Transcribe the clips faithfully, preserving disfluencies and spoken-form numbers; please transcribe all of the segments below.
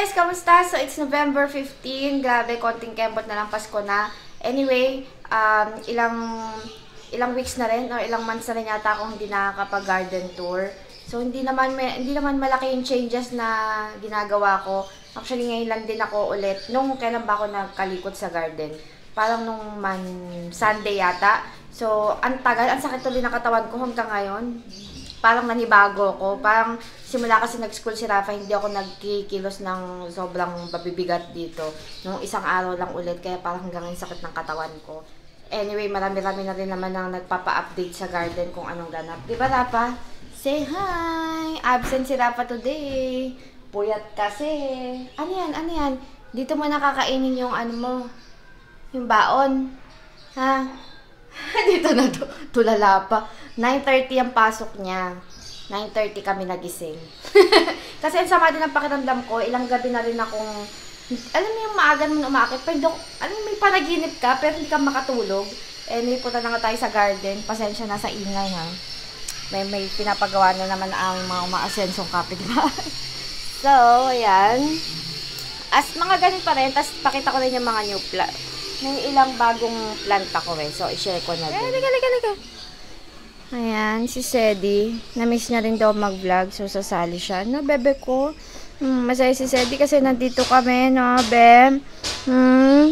guys! Kamusta? So, it's November fifteenth. Grabe, konting kembot na lang, Pasko na. Anyway, um, ilang ilang weeks na rin, or ilang months na rin yata akong hindi nakakapag-garden tour. So, hindi naman, may, hindi naman malaki yung changes na ginagawa ko. Actually, ngayon lang din ako ulit. Nung kailan ba ako nagkalikot sa garden? Parang nung man Sunday yata. So, ang tagal, ang sakit tuloy na katawan ko hanggang ngayon. Parang nanibago ko. Parang simula kasi nag-school si Rafa, hindi ako nagkikilos ng sobrang babibigat dito. Nung isang araw lang ulit, kaya parang hanggang ngayon sakit ng katawan ko. Anyway, marami-rami na rin naman ang nagpapa-update sa garden kung anong ganap. Di ba, Rafa? Say hi! Absent si Rafa today. Puyat kasi. Ano yan? Ano yan? Dito mo nakakainin yung ano mo. Yung baon. Ha? Dito na to. Tulala pa. nine thirty ang pasok niya. nine thirty kami nagising. Kasi ang sama din ang pakiramdam ko. Ilang gabi na rin akong, alam mo yung maaga mo na umakit. Pero, alam mo, may panaginip ka, pero hindi ka makatulog. Eh, may punta na nga tayo sa garden. Pasensya na sa ingay, ha. May, may pinapagawa na naman ang mga umaasensong kapitbahay. So, ayan. As mga ganun pa rin, tapos pakita ko rin yung mga new plant. May ilang bagong planta ko eh. So, i-share ko na din. Eh, liga, liga, liga. Ayan, si Sedi. Na-miss niya rin daw mag-vlog. So, sasali siya. No, bebe ko. Hmm, masaya si Sedi kasi nandito kami, no, bem. Hmm.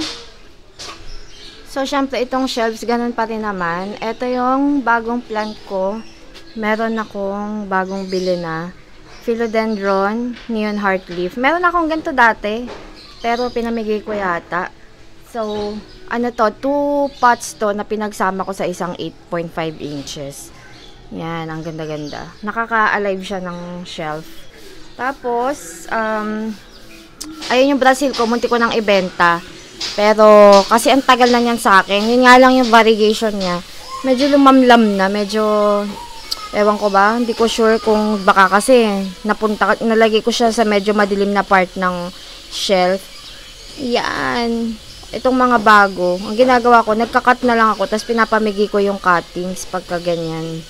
So, syempre, itong shelves, ganun pa rin naman. Ito yung bagong plant ko. Meron akong bagong bili na. Philodendron, Neon Heart Leaf. Meron akong ganito dati. Pero, pinamigay ko yata. So, ano to, two pots to na pinagsama ko sa isang eight point five inches. Yan, ang ganda-ganda. Nakaka-alive siya ng shelf. Tapos, um, ayun yung Brazil ko, munti ko nang ibenta. Pero, kasi ang tagal na yan sa akin. Yun nga lang yung variegation niya. Medyo lumamlam na, medyo, ewan ko ba, hindi ko sure kung baka kasi, napunta, nalagay ko siya sa medyo madilim na part ng shelf. Yan. Itong mga bago, ang ginagawa ko, nagka-cut na lang ako, tapos pinapamigay ko yung cuttings pagka ganyan.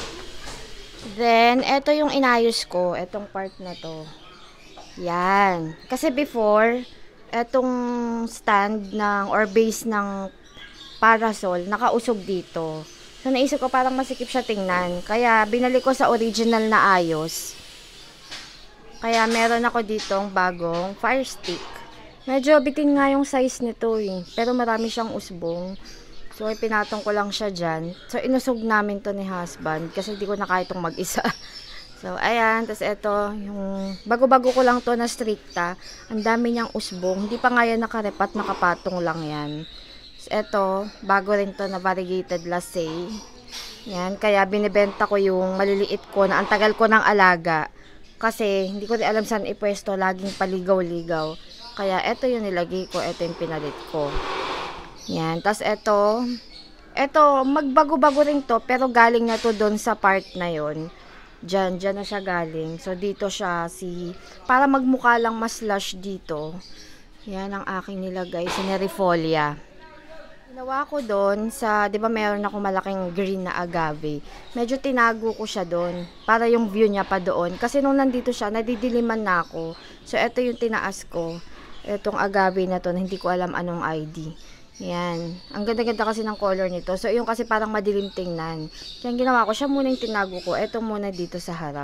Then, ito yung inayos ko, itong part na to. Yan. Kasi before, itong stand ng, or base ng parasol, nakausog dito. So, naisip ko parang masikip siya tingnan. Kaya, binalik ko sa original na ayos. Kaya, meron ako ditong bagong fire stick. Medyo bitin nga yung size nito eh. Pero marami siyang usbong. So, ay pinatong ko lang siya dyan. So, inusog namin to ni husband. Kasi hindi ko na kaya itong mag-isa. So, ayan. Tapos ito, yung bago-bago ko lang to na stricta. Ang dami niyang usbong. Hindi pa nga yan nakarepat, nakapatong lang yan. Tapos ito, bago rin to na variegated lasay. Yan. Kaya binibenta ko yung maliliit ko na ang tagal ko ng alaga. Kasi, hindi ko rin alam saan ipwesto. Laging paligaw-ligaw. Kaya, ito yung nilagay ko. Ito yung pinalit ko. Yan. Tapos, ito. Ito, magbago-bago rin to. Pero, galing na to doon sa part na yon. Diyan. Diyan na siya galing. So, dito siya si... Para magmukha lang mas lush dito. Yan ang aking nilagay. Cinerifolia. Ginawa ko doon sa... Di ba mayroon ako malaking green na agave. Medyo tinago ko siya doon. Para yung view niya pa doon. Kasi nung nandito siya, nadidiliman na ako. So, ito yung tinaas ko. Itong agave na to na hindi ko alam anong I D. Yan. Ang ganda-ganda kasi ng color nito. So, yung kasi parang madilim tingnan. Kaya ginawa ko, siya muna yung tinago ko. Ito muna dito sa harap.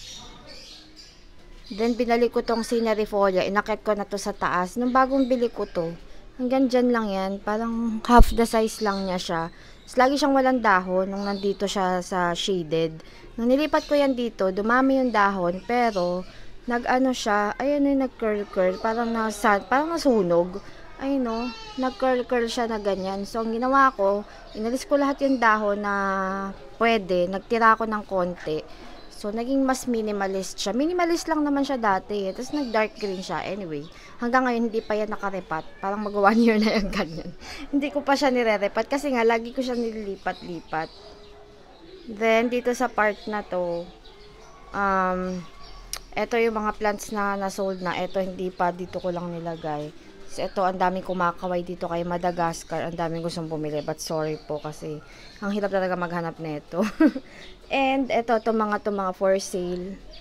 Then, binalik ko tong cinerifolia. Inakit ko na to sa taas. Nung bagong bili ko to, hanggang dyan lang yan. Parang half the size lang niya siya. Tapos, lagi siyang walang dahon nung nandito siya sa shaded. Nung nilipat ko yan dito, dumami yung dahon. Pero, nag-ano siya, ayun yung nag-curl-curl, parang, nasa, parang nasunog. Ayun no, nag-curl-curl siya na ganyan. So, ang ginawa ko, inalis ko lahat yung dahon na pwede. Nagtira ko ng konti. So, naging mas minimalist siya. Minimalist lang naman siya dati. Eh. Tapos, nag-dark green siya. Anyway, hanggang ngayon, hindi pa yan nakarepat. Parang mag one year na yung ganyan. Hindi ko pa siya nire-repat kasi nga, lagi ko siya nililipat-lipat. Then, dito sa part na to, um... ito yung mga plants na nasold na. Ito hindi pa. Dito ko lang nilagay. So, ito, ang daming kumakaway dito kay Madagascar. Ang daming gustong bumili. But sorry po kasi ang hirap talaga maghanap nito. And ito, ito mga to mga for sale.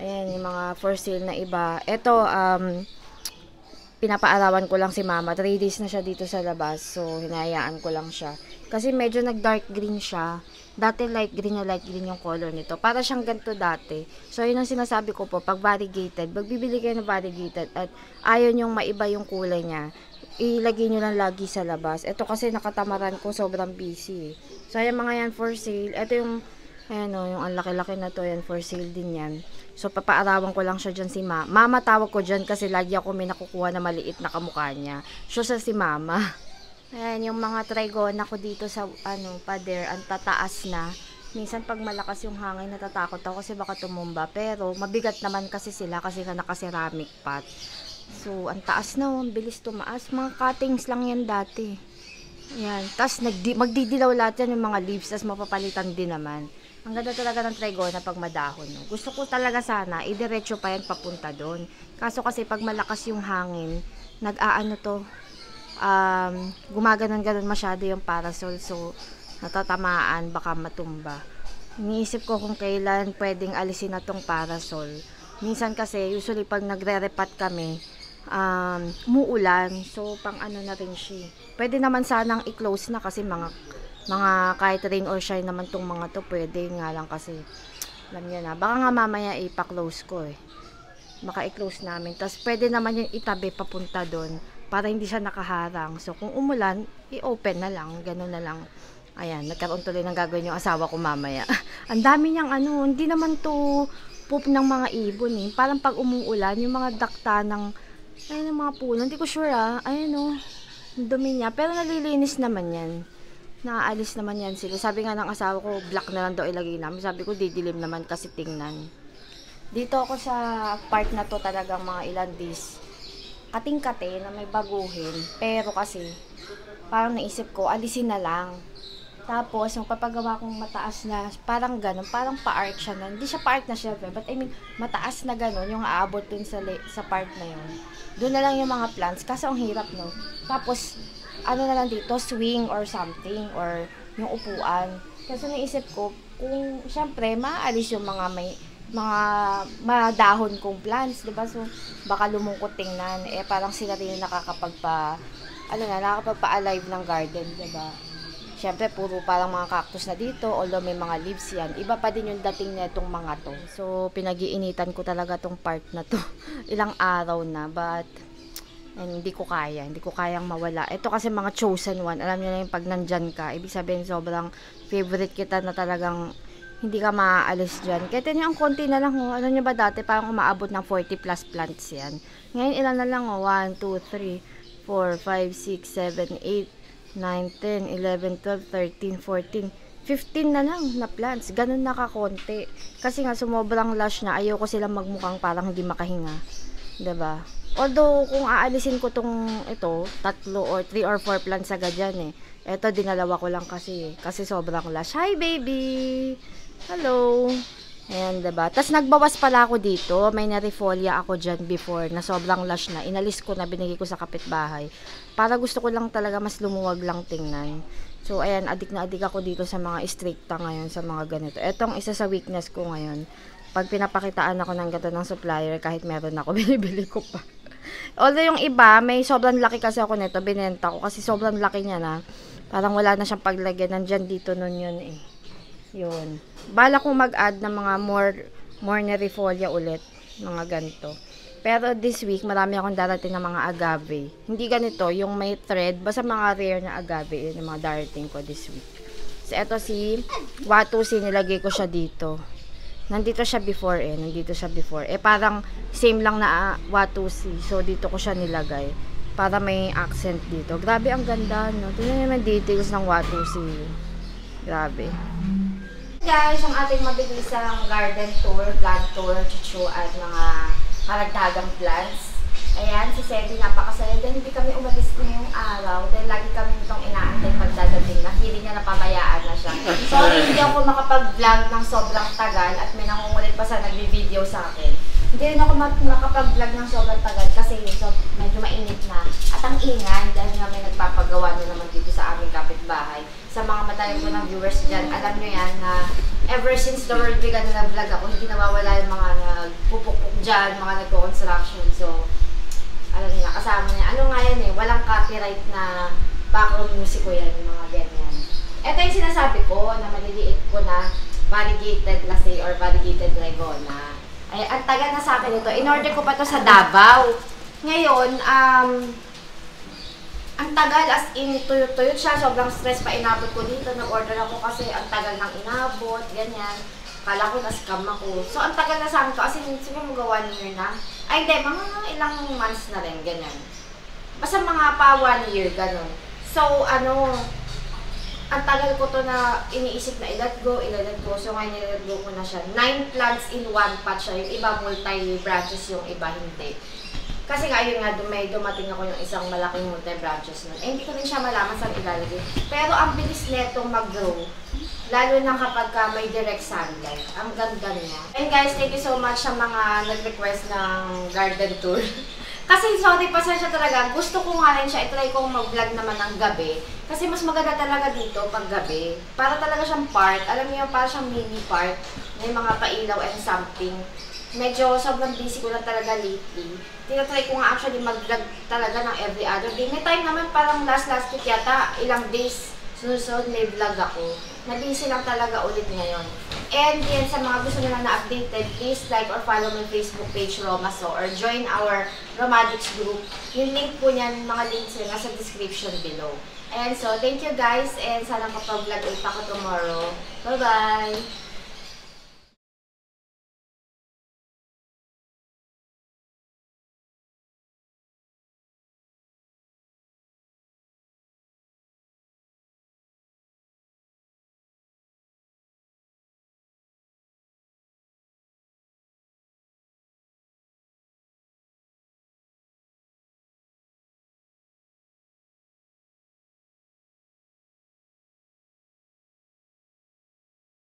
Ayan, yung mga for sale na iba. Ito, um, pinapaarawan ko lang si mama. three days na siya dito sa labas. So, hinayaan ko lang siya. Kasi medyo nag-dark green siya. Dati light green na light green yung color nito. Para siyang ganito dati. So, yun ang sinasabi ko po. Pag variegated, magbibili kayo ng variegated at ayaw yung maiba yung kulay niya, ilagay nyo lang lagi sa labas. Ito kasi nakatamaran ko, sobrang busy. So, ayan mga yan for sale. Ito yung, ayan o, yung ang laki-laki na to, yan for sale din yan. So, papaarawan ko lang siya dyan si Mama. Mama tawag ko dyan kasi lagi ako may nakukuha na maliit na kamukha niya. So, sa si Mama. Ayan, yung mga trigona ko dito sa, ano, pader, ang tataas na. Minsan, pag malakas yung hangin, natatakot ako kasi baka tumumba. Pero, mabigat naman kasi sila kasi nga naka-ceramic pot. So, ang taas na, ang bilis tumaas. Mga cuttings lang yan dati. Ayan, tapos magdidilaw lahat yan yung mga leaves, tapos mapapalitan din naman. Ang ganda talaga ng trigona pag madahon. No? Gusto ko talaga sana, idiretso pa yan papunta doon. Kaso kasi pag malakas yung hangin, nag-aano to, um, gumaganon-ganon masyado yung parasol. So, natatamaan, baka matumba. Iniisip ko kung kailan pwedeng alisin na tong parasol. Minsan kasi, usually pag nagre-repat kami, um, umuulan. So, pang ano na rin siya. Pwede naman sanang i-close na kasi mga mga kahit rain or shine naman tong mga to, pwede nga lang kasi alam niyo na, baka nga mamaya ipa-close ko eh, baka i-close namin, tapos pwede naman yung itabi papunta doon para hindi siya nakaharang. So kung umulan, i-open na lang, gano'n na lang. Ayan, nagkaroon tuloy ng gagawin yung asawa ko mamaya. Ang dami niyang ano, hindi naman to poop ng mga ibon eh, parang pag umuulan yung mga dakta ng ayun, ng mga puno, hindi ko sure ah, ayun o, dumi niya, pero nalilinis naman yan. Naaalis naman yan sila. Sabi nga ng asawa ko, black na lang daw ilagay namin. Sabi ko, didilim naman kasi tingnan. Dito ako sa part na to talagang mga ilang days. Kating-kate na may baguhin. Pero kasi, parang naisip ko, alisin na lang. Tapos, yung papagawa kong mataas na, parang ganun, parang pa-arc siya na. Hindi siya pa-arc na siya, but I mean, mataas na ganun, yung aabot dun sa, sa part na yun. Doon na lang yung mga plants, kasi ang hirap, no? Tapos, ano na lang dito, swing or something, or yung upuan. Kasi naisip ko, kung, syempre, maaalis yung mga may, mga madahon kong plants, diba? So, baka lumungkot tingnan. Eh, parang sila rin yung nakakapagpa, ano na, nakakapagpa-alive ng garden, diba? Syempre, puro parang mga cactus na dito, although may mga leaves yan. Iba pa din yung dating na itong mga to. So, pinag-iinitan ko talaga tong part na to. Ilang araw na, but and hindi ko kaya, hindi ko kayang mawala. Ito kasi mga chosen one, alam niyo na yung pag nandyan ka, ibig sabihin sobrang favorite kita na talagang hindi ka maaalis dyan. Kaya tiyan yung konti na lang, oh. Ano nyo ba dati, parang umaabot ng forty plus plants yan. Ngayon ilan na lang, oh. one, two, three, four, five, six, seven, eight, nine, ten, eleven, twelve, thirteen, fourteen, fifteen na lang na plants. Ganun na kakonti. Kasi nga sumobrang lush na, ayoko silang magmukhang parang hindi makahinga. Diba? Although, kung aalisin ko tong ito, tatlo or three or four plants agad yan eh. Ito, dinalawa ko lang kasi kasi sobrang lush. Hi, baby! Hello! Ayan, diba? Tapos, nagbawas pala ako dito. May narifolia ako dyan before na sobrang lush na. Inalis ko na, binigay ko sa kapitbahay. Para gusto ko lang talaga mas lumuwag lang tingnan. So, ayan, adik na adik ako dito sa mga stricta ngayon, sa mga ganito. Etong isa sa weakness ko ngayon. Pag pinapakitaan ako ng gato ng supplier, kahit meron ako, binibili ko pa. Although yung iba, may sobrang laki kasi ako nito, binenta ko kasi sobrang laki niya na. Parang wala na siyang paglagyan, nandyan dito nun yun eh. Yun. Bala kong mag-add ng mga more, more nerifolia ulit, mga ganito. Pero this week, marami akong darating ng mga agave. Hindi ganito, yung may thread, basta mga rare na agave, yun yung mga darating ko this week. So, eto si Watusi, nilagay ko siya dito. Nandito siya before eh, nandito siya before. Eh parang same lang na uh, Watusi. So dito ko siya nilagay para may accent dito. Grabe ang ganda, no? Tingnan naman details ng Watusi. Grabe. Guys, ang ating mabilisang garden tour, plant tour, chuchu at mga karagdagang plants. Ayan, si Sebi napakasaya dahil hindi kami umalis ngayong araw dahil lagi kami nitong inaantay pagdadating na feeling niya napabayaan na siya. Sorry, hindi ako makapag-vlog ng sobrang tagal at may nangungulit pa sa nagbi-video sa akin. Hindi rin ako makapag-vlog ng sobrang tagal kasi so, medyo mainit na. At ang ingay dahil nga may nagpapagawa na naman dito sa aming kapitbahay. sa mga matagal ko ng viewers dyan, alam nyo yan na ever since the world began na nag-vlog ako, hindi nawawala yung mga nagpupukpuk dyan, mga nagko-construction. So, alam niya, kasama niya. Ano nga yan eh, walang copyright na background music ko yan, yung mga ganyan. Ito yung sinasabi ko na maliliit ko na variegated latte or variegated Regona. Ay, ang tagal na sa akin ito. In-order ko pa to sa Davao. Ngayon, um, ang tagal as in tuyot-tuyot siya. Sobrang stress pa inabot ko dito. Nag-order ako kasi ang tagal nang inabot, ganyan. Kala ko na-scam ako. So, ang tagal na sa akin to. As in, siguro mga one year na. Ay, hindi. Mga ilang months na rin, ganyan. Basta mga pa one year, ganun. So, ano, ang tagal ko to na iniisip na i-let go, i-let go. So, ngayon i-let go ko na siya. Nine plants in one pot siya. Yung iba multi-branches, yung iba hindi. Kasi nga, yun nga, may dumating ako yung isang malaking multi-branches nun. Eh, hindi ko rin siya malaman saan ilalagay. Pero ang bilis netong mag-grow. Lalo na kapag ka may direct sunlight. Ang ganda niya. And guys, thank you so much sa mga nag-request ng garden tour. Kasi sorry, pasensya talaga. Gusto ko nga rin siya. I-try kong mag-vlog naman ng gabi. Kasi mas maganda talaga dito pag gabi. Para talaga siyang park. Alam niyo, para siyang mini park. May mga pailaw and something. Medyo sobrang busy ko lang talaga lately. Tinatry ko nga actually mag-vlog talaga ng every other day. May time naman parang last-last week yata, ilang days sunod-sunod may vlog ako. Na-busy lang talaga ulit ngayon. And yan, sa mga gusto nila na updated, please like or follow my Facebook page, Romaso, or join our Romadics group. Yung link po niyan, mga links nila sa description below. And so, thank you guys, and sana kapag-vlog ulit ako tomorrow. Bye-bye!